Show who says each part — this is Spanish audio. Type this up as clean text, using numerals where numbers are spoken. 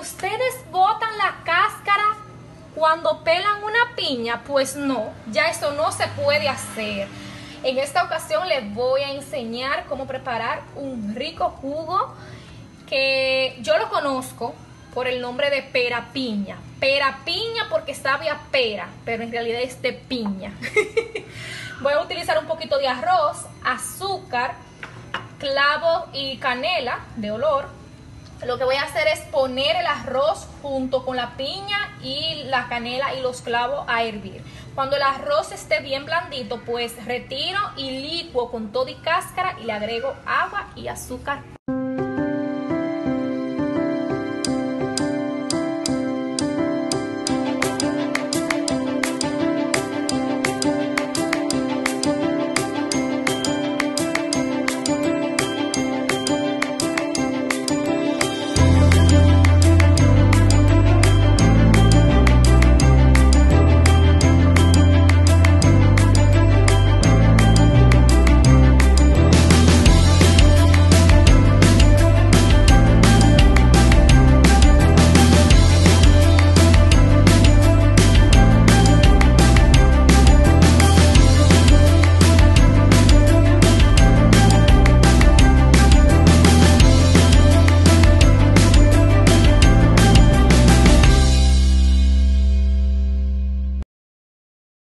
Speaker 1: ustedes botan la cáscara cuando pelan una piña, pues no, ya eso no se puede hacer. En esta ocasión les voy a enseñar cómo preparar un rico jugo que yo lo conozco por el nombre de pera piña. Pera piña porque sabe a pera, pero en realidad es de piña. Voy a utilizar un poquito de arroz, azúcar, clavo y canela de olor. Lo que voy a hacer es poner el arroz junto con la piña y la canela y los clavos a hervir. Cuando el arroz esté bien blandito, pues retiro y licuo con todo y cáscara y le agrego agua y azúcar